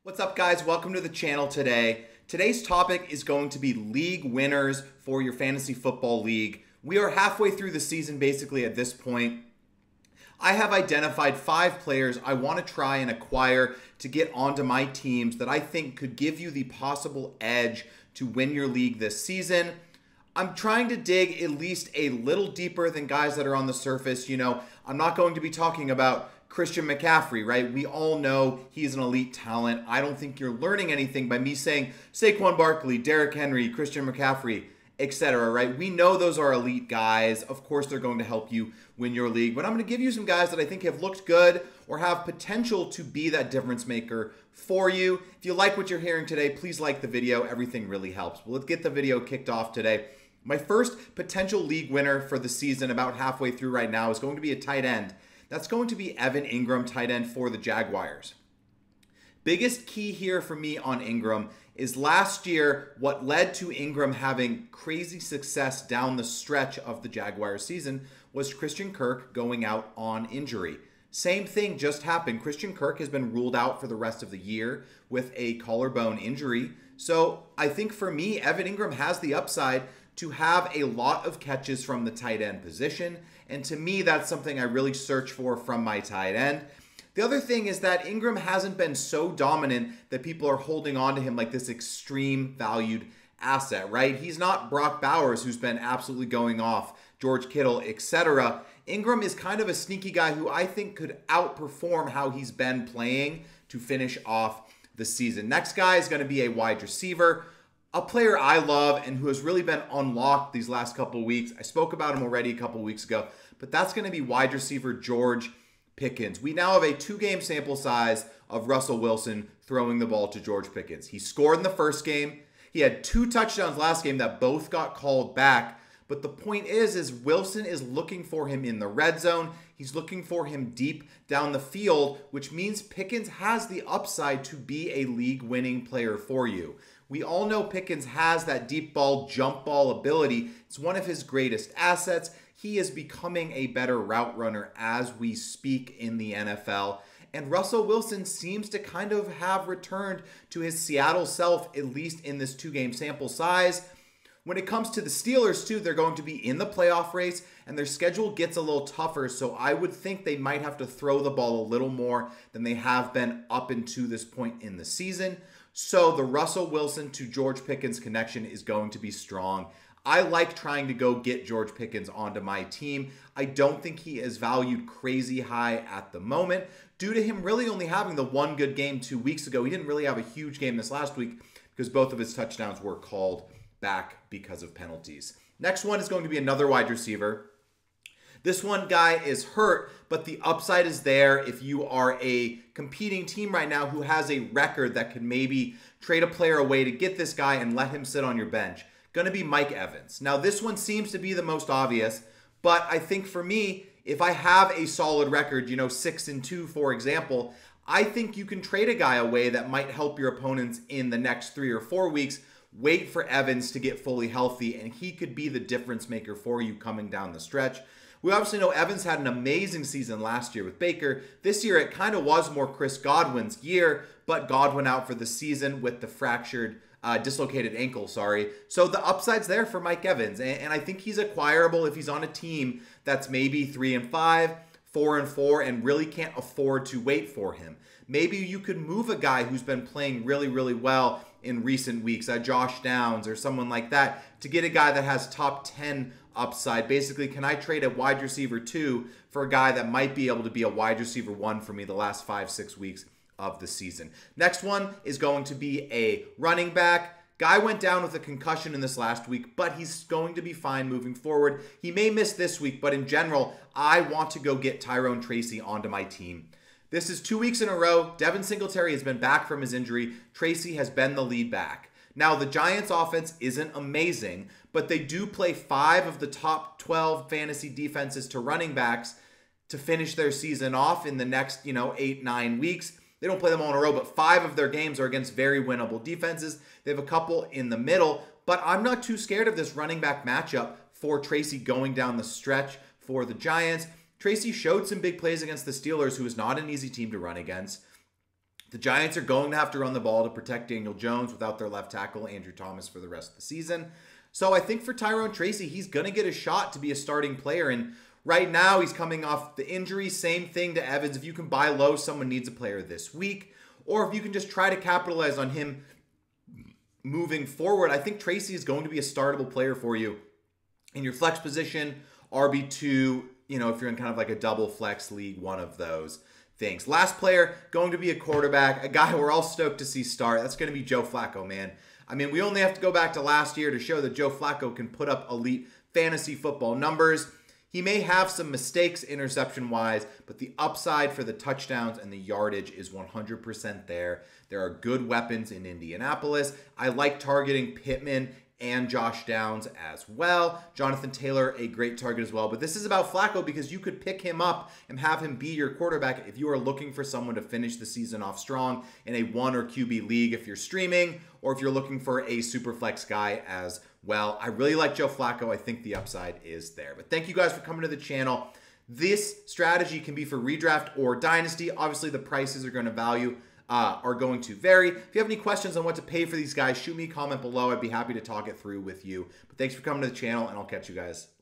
What's up, guys? Welcome to the channel today. Today's topic is going to be league winners for your fantasy football league. We are halfway through the season basically at this point. I have identified 5 players I want to try and acquire to get onto my teams that I think could give you the possible edge to win your league this season. I'm trying to dig at least a little deeper than guys that are on the surface. You know, I'm not going to be talking about Christian McCaffrey, right? We all know he's an elite talent. I don't think you're learning anything by me saying Saquon Barkley, Derrick Henry, Christian McCaffrey, etc., right? We know those are elite guys. Of course, they're going to help you win your league. But I'm going to give you some guys that I think have looked good or have potential to be that difference maker for you. If you like what you're hearing today, please like the video. Everything really helps. But let's get the video kicked off today. My first potential league winner for the season, about halfway through right now, is going to be a tight end. That's going to be Evan Engram, tight end for the Jaguars. Biggest key here for me on Engram is last year, what led to Engram having crazy success down the stretch of the Jaguars season was Christian Kirk going out on injury. Same thing just happened. Christian Kirk has been ruled out for the rest of the year with a collarbone injury. So I think for me, Evan Engram has the upside to have a lot of catches from the tight end position. And to me, that's something I really search for from my tight end. The other thing is that Engram hasn't been so dominant that people are holding on to him like this extreme valued asset, right? He's not Brock Bowers, who's been absolutely going off, George Kittle, etc. Engram is kind of a sneaky guy who I think could outperform how he's been playing to finish off the season. Next guy is going to be a wide receiver, a player I love and who has really been unlocked these last couple of weeks. I spoke about him already a couple of weeks ago, but that's going to be wide receiver George Pickens. We now have a 2-game sample size of Russell Wilson throwing the ball to George Pickens. He scored in the first game. He had 2 touchdowns last game that both got called back. But the point is Wilson is looking for him in the red zone. He's looking for him deep down the field, which means Pickens has the upside to be a league-winning player for you. We all know Pickens has that deep ball, jump ball ability. It's one of his greatest assets. He is becoming a better route runner as we speak in the NFL. And Russell Wilson seems to kind of have returned to his Seattle self, at least in this 2-game sample size. When it comes to the Steelers, too, they're going to be in the playoff race, and their schedule gets a little tougher, so I would think they might have to throw the ball a little more than they have been up until this point in the season. So the Russell Wilson to George Pickens connection is going to be strong. I like trying to go get George Pickens onto my team. I don't think he is valued crazy high at the moment due to him really only having the one good game 2 weeks ago. He didn't really have a huge game this last week because both of his touchdowns were called back because of penalties. Next one is going to be another wide receiver. This one guy is hurt, but the upside is there if you are a competing team right now who has a record that could maybe trade a player away to get this guy and let him sit on your bench. Going to be Mike Evans. Now, this one seems to be the most obvious, but I think for me, if I have a solid record, 6-2, for example, I think you can trade a guy away that might help your opponents in the next 3 or 4 weeks. Wait for Evans to get fully healthy, and he could be the difference maker for you coming down the stretch. We obviously know Evans had an amazing season last year with Baker. This year, it kind of was more Chris Godwin's year, but Godwin out for the season with the dislocated ankle, So the upside's there for Mike Evans, and I think he's acquirable if he's on a team that's maybe 3-5, 4-4, and really can't afford to wait for him. Maybe you could move a guy who's been playing really, really well in recent weeks, Josh Downs or someone like that, to get a guy that has top 10 upside. Basically, can I trade a wide receiver 2 for a guy that might be able to be a wide receiver 1 for me the last 5-6 weeks of the season? Next one is going to be a running back. Guy went down with a concussion in this last week, but he's going to be fine moving forward. He may miss this week, but in general, I want to go get Tyrone Tracy onto my team. This is 2 weeks in a row. Devin Singletary has been back from his injury. Tracy has been the lead back. Now, the Giants' offense isn't amazing, but they do play 5 of the top 12 fantasy defenses to running backs to finish their season off in the next, 8-9 weeks. They don't play them all in a row, but 5 of their games are against very winnable defenses. They have a couple in the middle, but I'm not too scared of this running back matchup for Tracy going down the stretch for the Giants. Tracy showed some big plays against the Steelers, who is not an easy team to run against. The Giants are going to have to run the ball to protect Daniel Jones without their left tackle, Andrew Thomas, for the rest of the season. So I think for Tyrone Tracy, he's going to get a shot to be a starting player. And right now, he's coming off the injury. Same thing to Evans. If you can buy low, someone needs a player this week. Or if you can just try to capitalize on him moving forward, I think Tracy is going to be a startable player for you in your flex position, RB2, if you're in kind of like a double flex league, one of those things. Last player going to be a quarterback, a guy we're all stoked to see start. That's going to be Joe Flacco, man. I mean, we only have to go back to last year to show that Joe Flacco can put up elite fantasy football numbers. He may have some mistakes interception-wise, but the upside for the touchdowns and the yardage is 100% there. There are good weapons in Indianapolis. I like targeting Pittman and Josh Downs as well. Jonathan Taylor, a great target as well. But this is about Flacco because you could pick him up and have him be your quarterback if you are looking for someone to finish the season off strong in a 1 or QB league if you're streaming, or if you're looking for a super flex guy as well. I really like Joe Flacco. I think the upside is there. But thank you guys for coming to the channel. This strategy can be for redraft or dynasty. Obviously, the prices are going to vary. If you have any questions on what to pay for these guys, shoot me a comment below. I'd be happy to talk it through with you. But thanks for coming to the channel, and I'll catch you guys